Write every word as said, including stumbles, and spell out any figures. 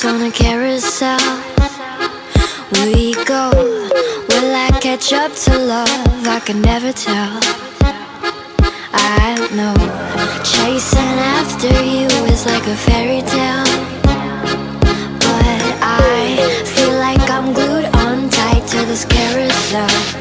horse on a carousel. We go, will I catch up to love? I can never tell. I know chasing after you is like a fairy tale, but I feel like I'm glued on tight to this carousel.